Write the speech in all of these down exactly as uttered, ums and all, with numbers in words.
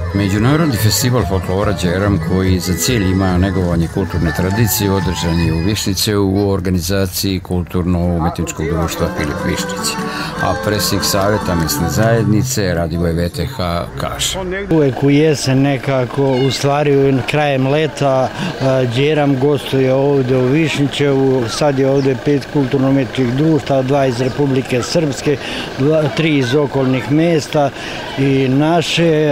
Međunarodni festival folklora Đeram, koji za cilj ima negovanje kulturne tradicije, održan je u Višnjićevu u organizaciji Kulturno-umetničkog društva Filip Višnjić, a predsjednik Savjeta mesne zajednice Radivoj V T H kaže: Uvek u jesen nekako, u stvari krajem leta, Đeram gostuje ovde u Višnjićevu. Sad je ovde pet kulturno-umetničkih društva, dva iz Republike Srpske, tri iz okolnih mesta i naše.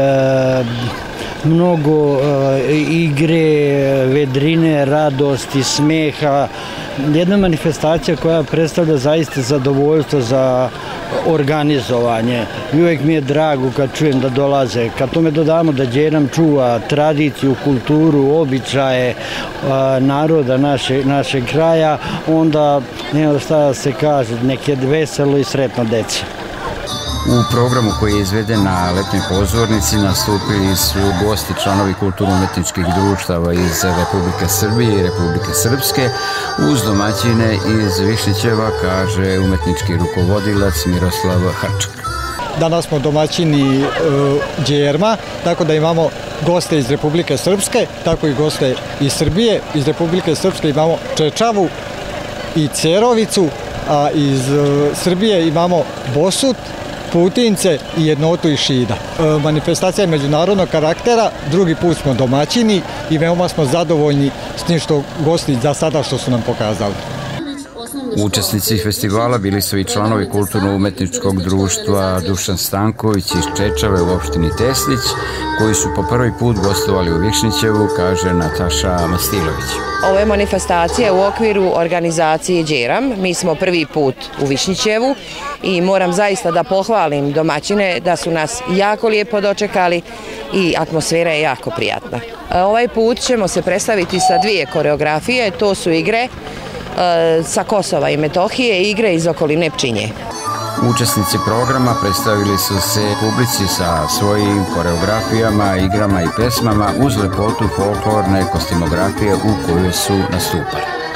Mnogo igre, vedrine, radosti, smeha. Jedna manifestacija koja predstavlja zaista zadovoljstvo za organizovanje. I uvek mi je drago kad čujem da dolaze. Kad tome dodamo da Đeram čuva tradiciju, kulturu, običaje naroda našeg kraja, onda nema šta da se kaže, nek je veselo i sretno deca. U programu koji je izveden na letnjoj pozornici nastupili su gosti članovi kulturno-umetničkih društava iz Republike Srbije i Republike Srpske uz domaćine iz Višnjićeva, kaže umetnički rukovodilac Miroslav Hrčak. Danas smo domaćini Đerma, tako da imamo goste iz Republike Srpske, tako i goste iz Srbije. Iz Republike Srpske imamo Čečavu i Cerovicu, a iz Srbije imamo Bosut, Putince i jednotu iz Šida. Manifestacija je međunarodnog karaktera, drugi put smo domaćini i veoma smo zadovoljni s tim što gosti za sada što su nam pokazali. Učesnici festivala bili su i članovi kulturno-umetničkog društva Dušan Stanković iz Čečave u opštini Teslić, koji su po prvi put gostovali u Višnjićevu, kaže Nataša Mastilović. Ovo je manifestacija u okviru organizacije Đeram. Mi smo prvi put u Višnjićevu i moram zaista da pohvalim domaćine da su nas jako lijepo dočekali i atmosfera je jako prijatna. Ovaj put ćemo se predstaviti sa dvije koreografije, to su igre sa Kosova i Metohije i igre iz okoline Pčinje. Učesnici programa predstavili su se publici sa svojim koreografijama, igrama i pesmama uz lepotu folklorne kostimografije u kojoj su nastupali.